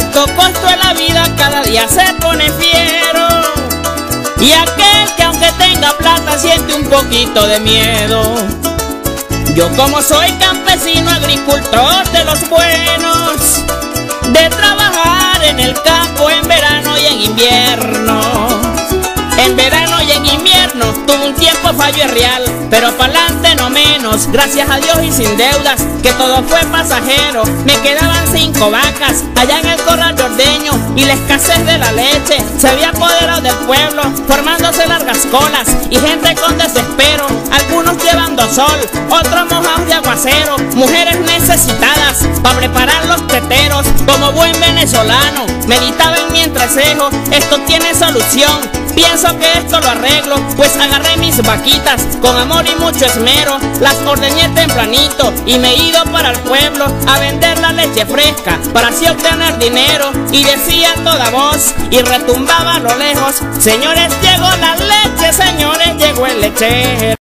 alto costo de la vida cada día se pone fiero, y aquel que aunque tenga plata siente un poquito de miedo. Yo como soy campesino, agricultor de los buenos, de trabajar en el campo en verano y en invierno. En verano y en invierno tuve un tiempo fallo es real, pero pa'lante no menos, gracias a Dios y sin deudas, que todo fue pasajero. Me quedaban 5 vacas allá en el corral de ordeño, y la escasez de la leche se había apoderado del pueblo, formándose largas colas y gente con desespero, algunos llevando sol, otros mojados de aguacero, mujeres necesitadas para preparar los teteros. Como buen venezolano meditaba en mi entrecejo, esto tiene solución, pienso que esto lo arreglo, pues agarré mis vaquitas con amor y mucho esmero, las ordeñé tempranito y me he ido para el pueblo a vender la leche fresca para así obtener dinero. Y decía a toda voz y retumbaba a lo lejos: señores, llegó la leche, señores, llegó el lechero.